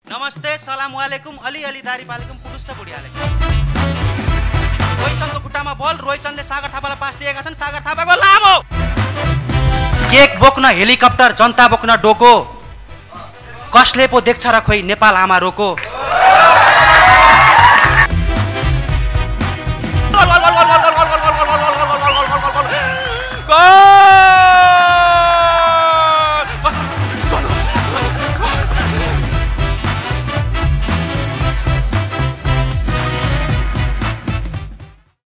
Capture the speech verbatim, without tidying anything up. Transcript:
नमस्ते सलाम वालेकुम अलि अलि दारी पालेकुम पुरुष बुढियाले रोहिचन्दको खुट्टामा बल रोहिचन्दले सागर थापालाई पास दिएका छन् सागर थापाको लामो केक बोक्न हेलिकप्टर जनता बोक्न डोको कसले पो देख्छ र खोइ नेपाल आमा रोको